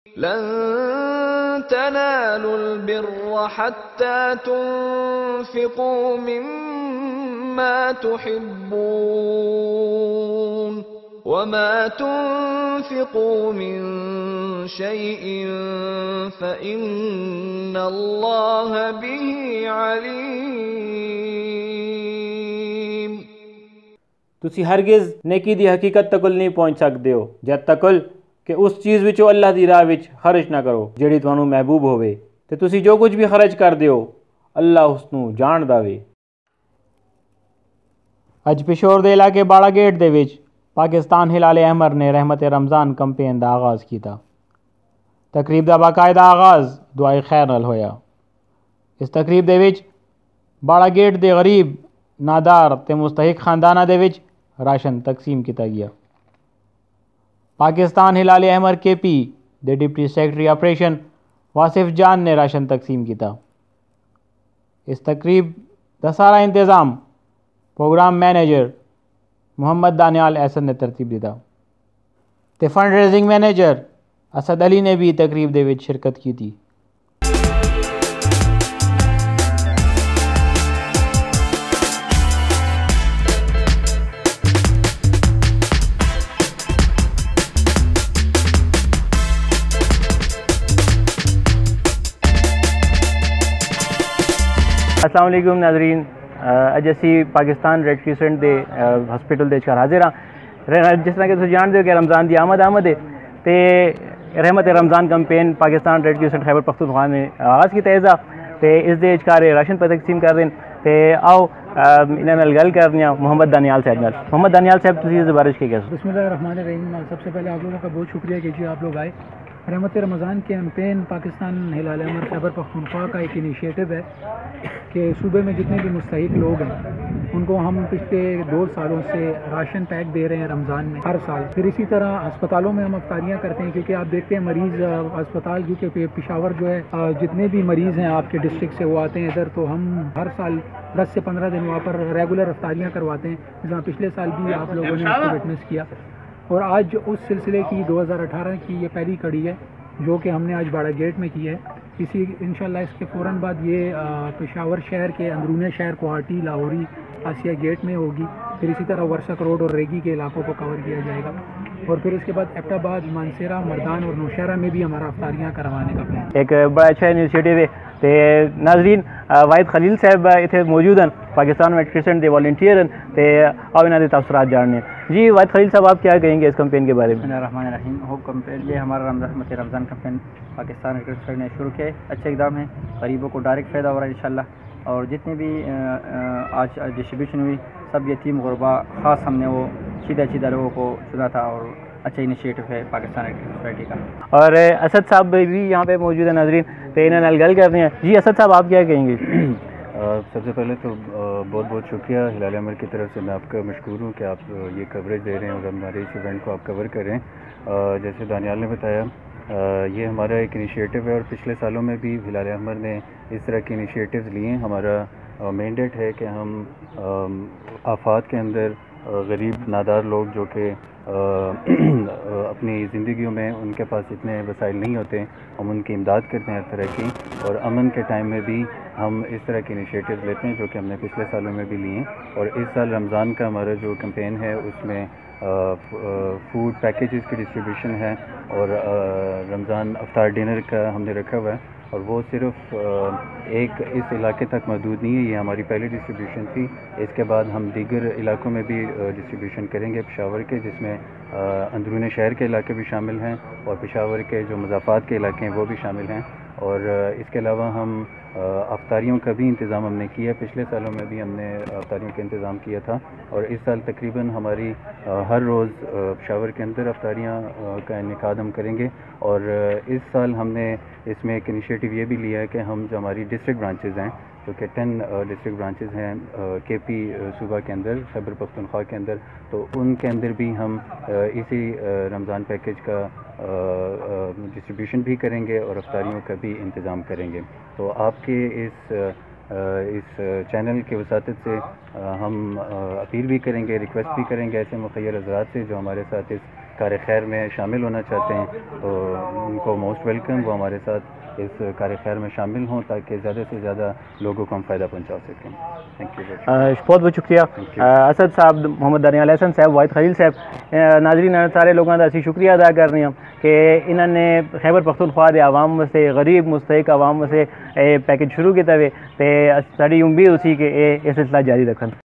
لن تنالوا البر حتى تنفقوا مما تحبون وما تنفقوا من شيء فإن الله به عليم۔ تسی ہرگز نیکی دی حقیقت تکل نہیں پہنچ سکتے ہو جد تکل کہ اس چیز وچوں اللہ دی راہ وچ خرچ نہ کرو جیڑی تانوں محبوب ہوے، تے تسی جو کچھ بھی خرچ کر دیو اللہ اس نوں جاندا وے۔ اج پشور دے علاقے باڑا گیٹ دے وچ پاکستان ہلال احمر نے رحمت رمضان کمپین دا آغاز کیتا۔ تقریب دا باقاعدہ آغاز دعائے خیر نال ہویا۔ اس تقریب دے وچ باڑا گیٹ دے غریب، نادار تے مستحق خانداناں دے وچ راشن تقسیم کیتا گیا۔ پاکستان ہلال احمر کے پی دے deputy secretary operation Wasif Jan نے راشن تقسیم کیتا۔ اس تقریب دا سارا انتظام پروگرام مینیجر محمد دانیال احسن نے ترتیب دیتا تے fund raising manager Asad Ali نے بھی تقریب دے وچ شرکت کی تھی۔ السلام علیکم ناظرین، اج اسی پاکستان ریڈ کریسنٹ دے ہاسپٹل دے چار حاضر ہاں۔ جس طرح کہ تسی جانتے ہو کہ رمضان دی آمد ہے تے رحمت Ramzan campaign Pakistan red crescent Khyber Pakhtunkhwa نے آغاز کیتا ہے تے اس دے چار راشن پہ تقسیم کر دیں تے آؤ انہاں نال گل کرنے ہاں محمد دانیال صاحب نال۔ محمد دانیال صاحب تسی اس بارے کی کہہ؟ بسم اللہ الرحمن الرحیم۔ سب سے پہلے آپ لوگوں کا بہت شکریہ کہ جی آپ لوگ آئے۔ رحمت رمضان کیمپین پاکستان ہلال احمر خیبر پختونخوا کا ایک انیشیٹو ہے کہ صوبے میں جتنے بھی مستحق لوگ ہیں ان کو ہم پچھلے 2 سالوں سے راشن پیک دے رہے ہیں رمضان میں ہر سال۔ پھر اسی طرح اسپتالوں میں ہم افطاریاں کرتے ہیں کیونکہ آپ دیکھتے ہیں مریض اسپتال کیونکہ پشاور جو ہے جتنے بھی مریض ہیں آپ کے ڈسٹرکٹ سے وہ آتے ہیں ادھر، تو ہم ہر سال 10 سے 15 دن وہاں پر ریگولر افطاریاں کرواتے ہیں، جہاں پچھلے سال بھی آپ لوگوں نے اس کو وٹنس کیا۔ اور آج اس سلسلے کی 2018 کی یہ پہلی کڑی ہے جو کہ ہم نے آج باڑا گیٹ میں کی ہے۔ اسی انشاءاللہ اس کے فوراً بعد یہ پشاور شہر کے اندرون شہر کوہاٹی، لاہوری، آسیہ گیٹ میں ہوگی۔ پھر اسی طرح ورسک روڈ اور ریگی کے علاقوں کو کور کیا جائے گا، اور پھر اس کے بعد ایبٹ آباد، مانسیرا، مردان اور نوشہرہ میں بھی ہمارا افطاریاں کروانے کا پلان۔ ایک بڑا اچھا انیشیٹو ہے تے ناظرین واحد خلیل صاحب اتنے موجود ہیں، پاکستان ریڈ کریسنٹ دے والنٹیئر ہیں تے آؤ انہاں دے تاثرات جاننے۔ جی واحد خلیل صاحب آپ کیا کہیں گے اس کمپین کے بارے میں؟ بسم اللہ الرحمن الرحیم۔ کمپین یہ ہمارا Ramzan campaign Pakistan red crescent نے شروع کیا ہے، اچھا اقدام ہے، غریبوں کو ڈائریکٹ فائدہ ہو رہا ہے انشاءاللہ۔ اور جتنے بھی آج ڈسٹریبیوشن ہوئی سب یتیم غربا خاص ہم نے وہ سیدھا لوگوں کو چنا تھا، اور اچھا انیشیٹو ہے پاکستان ریڈ کریسنٹ سوسائٹی کا۔ اور اسد صاحب بھی یہاں پہ موجود ہیں ناظرین، تو انہوں نے گل کرتے ہیں۔ جی اسد صاحب آپ کیا کہیں گے؟ سب سے پہلے تو بہت بہت شکریہ ہلال احمر کی طرف سے، میں آپ کا مشکور ہوں کہ آپ یہ کوریج دے رہے ہیں اور ہمارے اس ایونٹ کو آپ کور کر رہے ہیں۔ جیسے دانیال نے بتایا یہ ہمارا ایک انیشیٹو ہے، اور پچھلے سالوں میں بھی ہلال احمر نے اس طرح کے انیشیٹوز لیے ہیں۔ ہمارا مینڈیٹ ہے کہ ہم آفات کے اندر غریب نادار لوگ جو کہ اپنی زندگیوں میں ان کے پاس اتنے وسائل نہیں ہوتے، ہم ان کی امداد کرتے ہیں ہر طرح کی، اور امن کے ٹائم میں بھی ہم اس طرح کے انیشیٹوز لیتے ہیں جو کہ ہم نے پچھلے سالوں میں بھی لیے ہیں۔ اور اس سال رمضان کا ہمارا جو کمپین ہے اس میں فوڈ پیکیجز کی ڈسٹریبیوشن ہے، اور رمضان افطار ڈنر کا ہم نے رکھا ہوا ہے، اور وہ صرف ایک اس علاقے تک محدود نہیں ہے، یہ ہماری پہلی ڈسٹریبیوشن تھی۔ اس کے بعد ہم دیگر علاقوں میں بھی ڈسٹریبیوشن کریں گے پشاور کے، جس میں اندرون شہر کے علاقے بھی شامل ہیں، اور پشاور کے جو مضافات کے علاقے ہیں وہ بھی شامل ہیں۔ اور اس کے علاوہ ہم افطاریوں کا بھی انتظام ہم نے کیا، پچھلے سالوں میں بھی ہم نے افطاریوں کا انتظام کیا تھا، اور اس سال تقریباً ہماری ہر روز پشاور کے اندر افطاریاں کا انعقاد ہم کریں گے۔ اور اس سال ہم نے اس میں ایک انیشیٹو یہ بھی لیا ہے کہ ہم جو ہماری ڈسٹرکٹ برانچز ہیں، جو کہ 10 ڈسٹرکٹ برانچز ہیں کے پی صوبہ کے اندر، خیبر پختونخوا کے اندر، تو ان کے اندر بھی ہم اسی رمضان پیکیج کا ڈسٹریبیوشن بھی کریں گے اور افطاریوں کا بھی انتظام کریں گے۔ تو آپ کے اس چینل کے وساطت سے ہم اپیل بھی کریں گے، ریکویسٹ بھی کریں گے ایسے مخیر حضرات سے جو ہمارے ساتھ اس کار خیر میں شامل ہونا چاہتے ہیں تو ان کو موسٹ ویلکم، وہ ہمارے ساتھ اس کار خیر میں شامل ہوں تاکہ زیادہ سے زیادہ لوگوں کو ہم فائدہ پہنچا سکیں. Thank you. بہت بہت شکریہ اسد صاحب، محمد دانیال احسن صاحب، واحد خلیل صاحب. ناظرین سارے لوگوں کا اسی شکریہ ادا کر رہے ہیں کہ انہوں نے خیبر پختونخوا دے عوام واسطے، غریب مستحق عوام واسطے پیکج شروع کیتا ہوئے تے ساری امید اسی کہ یہ سلسلہ جاری رکھن.